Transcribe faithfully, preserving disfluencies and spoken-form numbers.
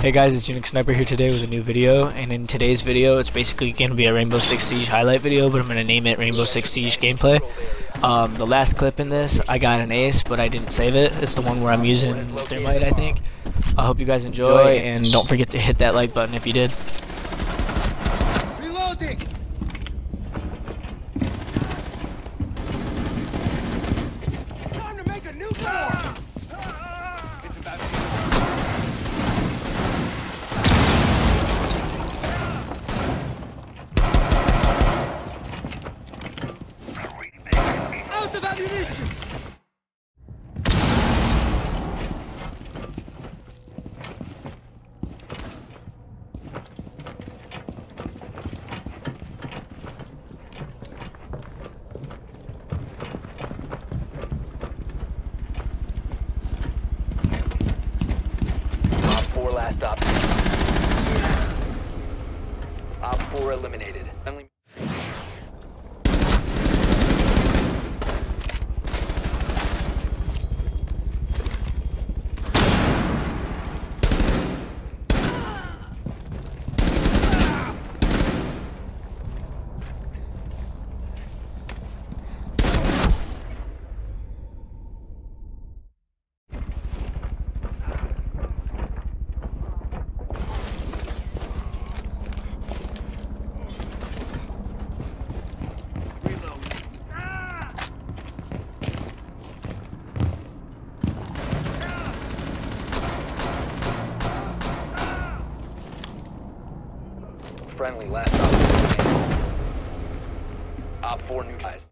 Hey guys, it's Unix Sniper here today with a new video, and in today's video it's basically going to be a Rainbow Six Siege highlight video, but I'm going to name it Rainbow Six Siege gameplay. Um, the last clip in this, I got an ace, but I didn't save it. It's the one where I'm using Thermite, I think. I hope you guys enjoy, and don't forget to hit that like button if you did. Reloading! Time to make a new bomb! It's about out of ammunition! Last stop. Op four eliminated. Only friendly last stop. Op four neutralized.